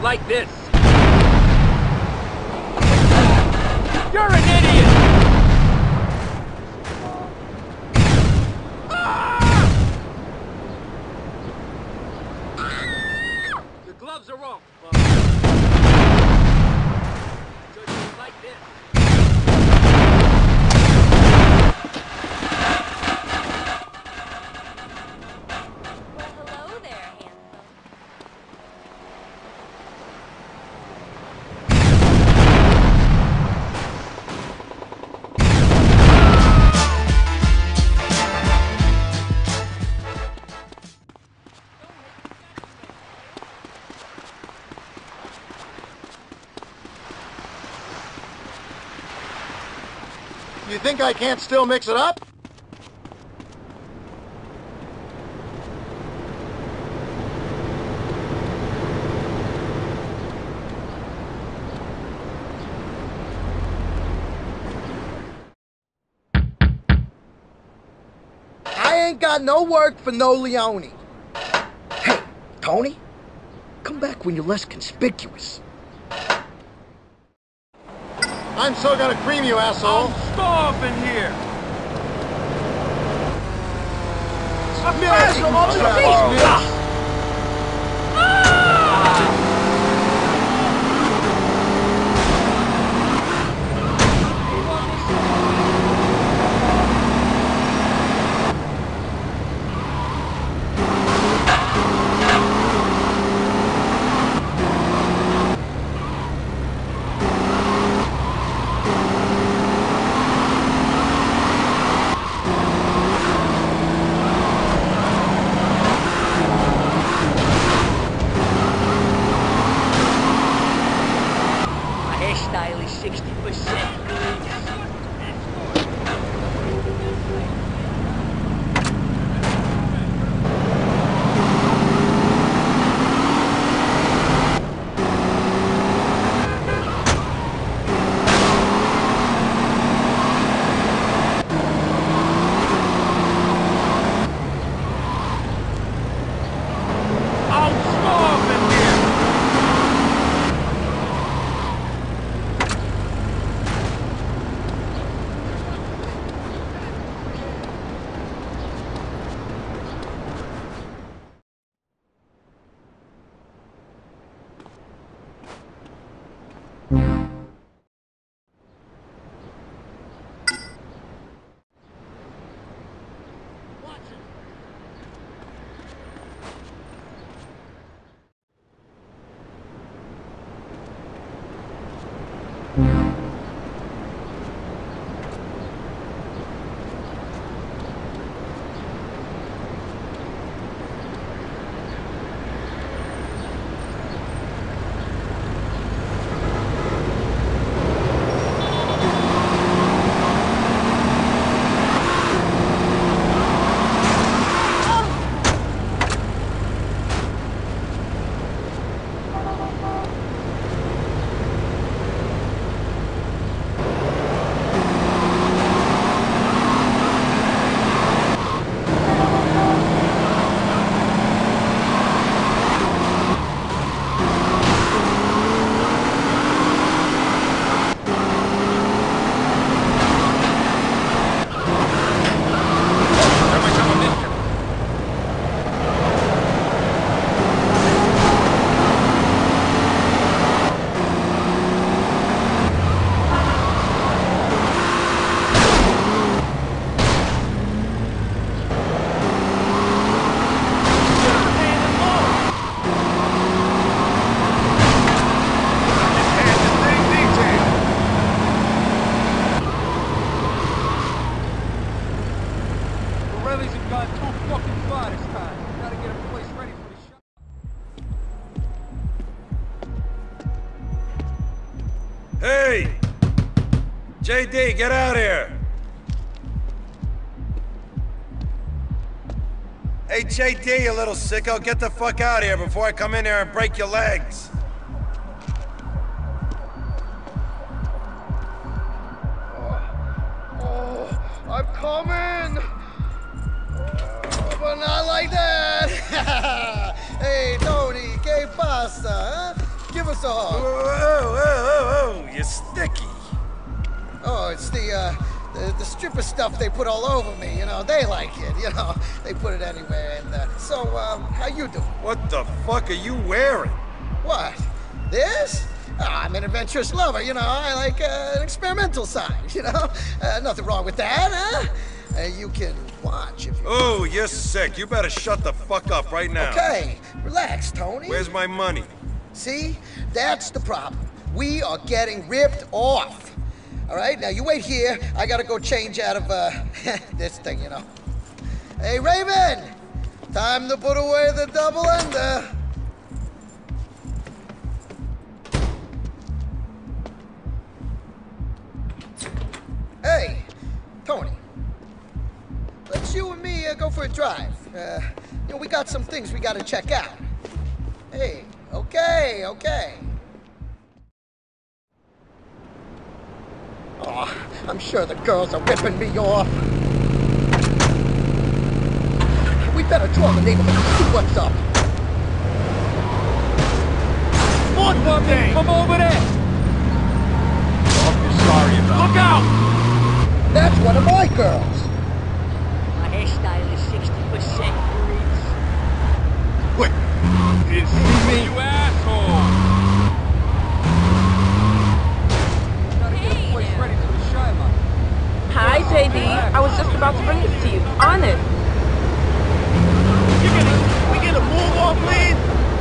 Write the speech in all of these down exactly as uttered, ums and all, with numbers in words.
like this. You're an idiot! Ah! Your gloves are off, bud. Judge you like this. You think I can't still mix it up? I ain't got no work for no Leone. Hey, Tony, come back when you're less conspicuous. I'm so gonna cream you, asshole. I'm starving here. Miss, Miss. Style is sixty percent. Hey! J D, get out here! Hey, J D, you little sicko, get the fuck out of here before I come in here and break your legs! Oh, oh I'm coming! Oh, but not like that! Hey, Tony, ¿qué pasa? Huh? Give all? Whoa, whoa, whoa, whoa, you're sticky. Oh, it's the, uh, the, the stripper stuff they put all over me, you know. They like it, you know. They put it anywhere. And, uh, so, um, how you doing? What the fuck are you wearing? What? This? Oh, I'm an adventurous lover, you know. I like uh, an experimental side, you know. Uh, nothing wrong with that, huh? Uh, you can watch if you Oh, you're sick. You better shut the fuck up right now. Okay, relax, Tony. Where's my money? See? That's the problem. We are getting ripped off. All right, now you wait here. I gotta go change out of, uh, this thing, you know. Hey, Raven! Time to put away the double ender. Hey, Tony. Let's you and me uh, go for a drive. Uh, you know, we got some things we gotta check out. Hey, okay, okay. Oh, I'm sure the girls are ripping me off. We better draw the neighborhood and see what's up. One thing from over there. Hope you're sorry about. Look out! That's one of my girls. My hairstyle is sixty percent grease. Wait. You didn't see me? You asshole! Gotta get the place ready for the Shiloh. Hi, J D. I was just about to bring this to you. Honest. You gonna, we get a move on, please?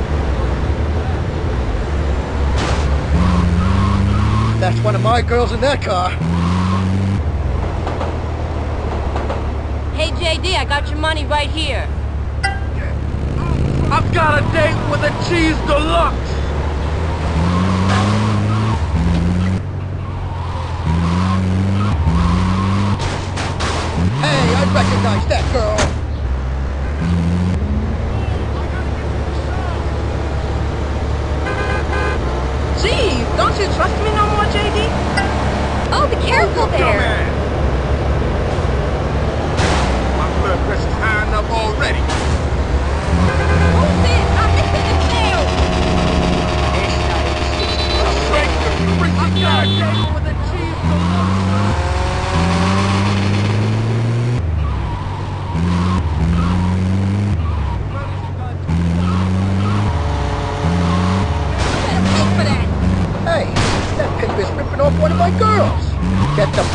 That's one of my girls in that car. Hey, J D, I got your money right here. I've got a date with a cheese deluxe. Hey, I recognize that girl. Geez, don't you trust me no more, J D? Oh, be careful there. My blood pressure's high enough already. Who's it? I'm missing the tail. Break the freaking got a date with a cheese deluxe. Better pay for that. Hey, that pimp is ripping off one of my girls. Get them.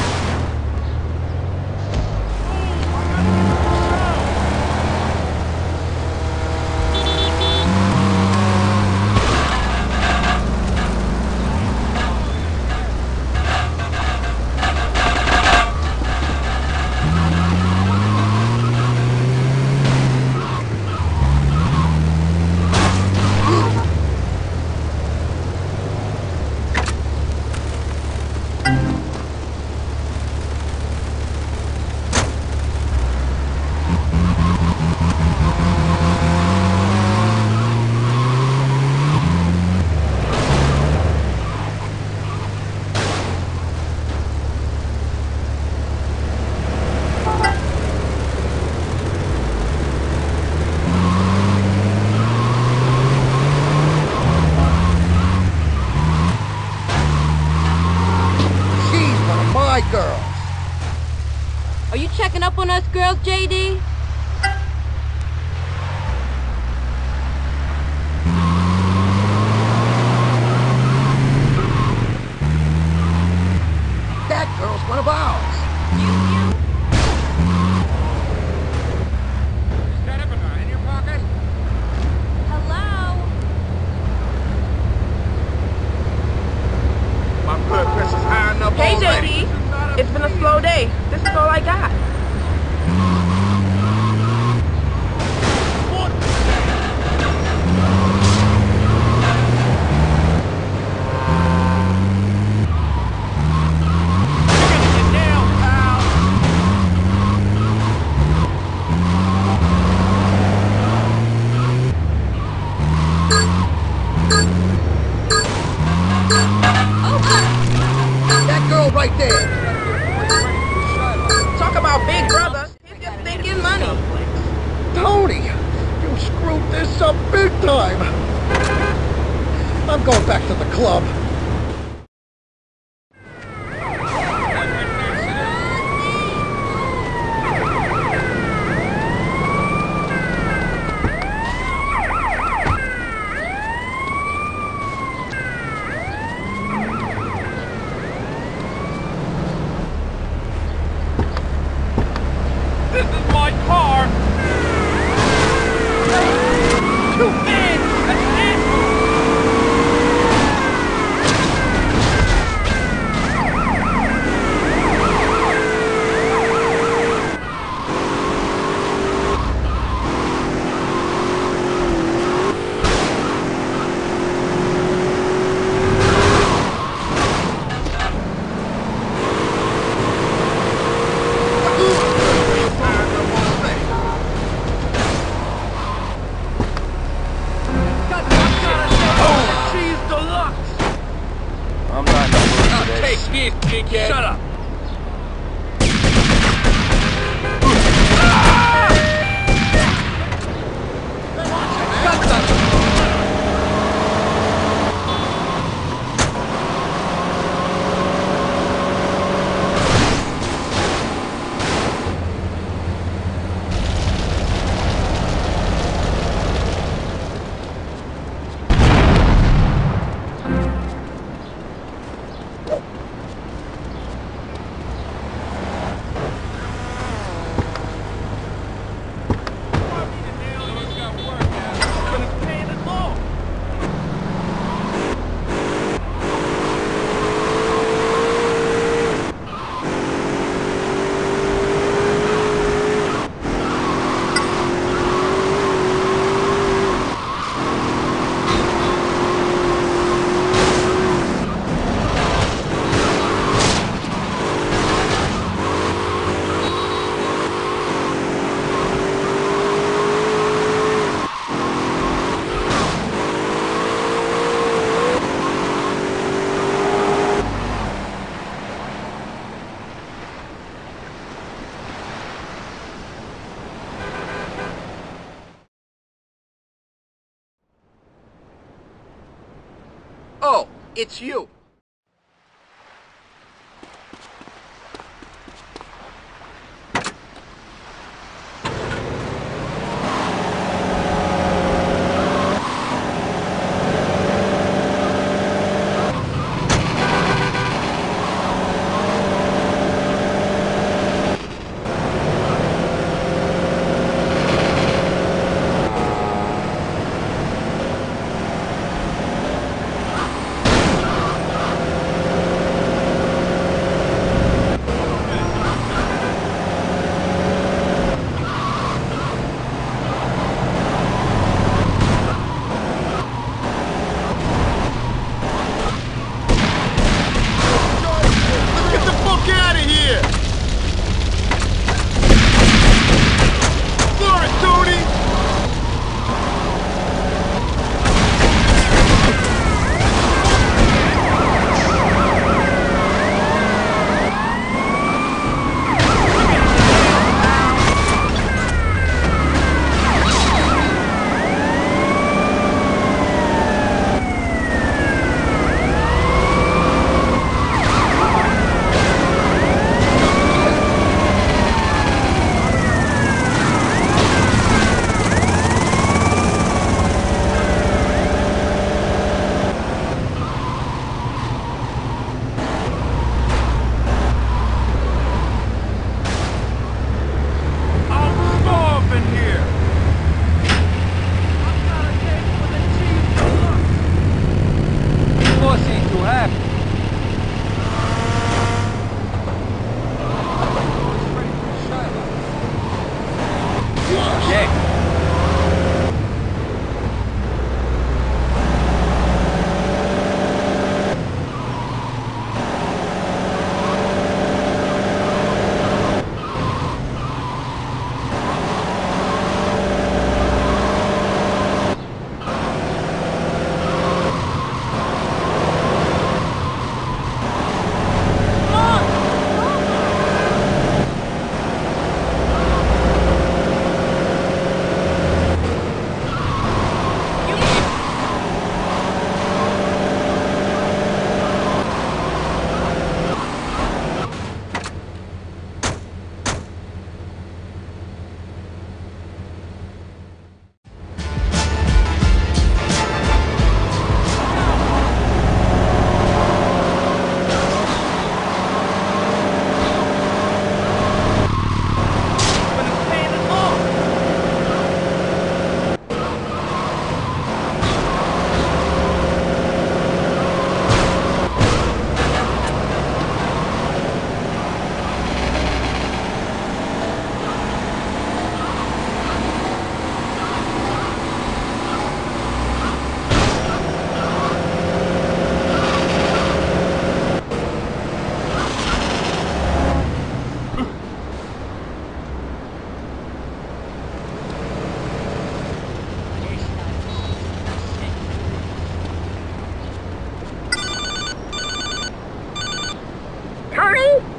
Girls. Are you checking up on us girls, J D? That girl's one of ours. Is that ever in your pocket? Hello? My blood pressure's high enough Hey, already. J D. It's been a slow day. This is all I got. That girl right there. Talk about big going back to the club. This is my car! You man! That's it! I'm not in the mood for this. Take this, dickhead! Shut up! Oh, it's you.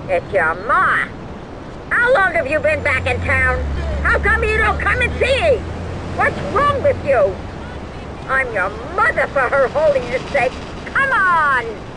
It's your ma. How long have you been back in town? How come you don't come and see? What's wrong with you? I'm your mother, for her holiness sake. Come on!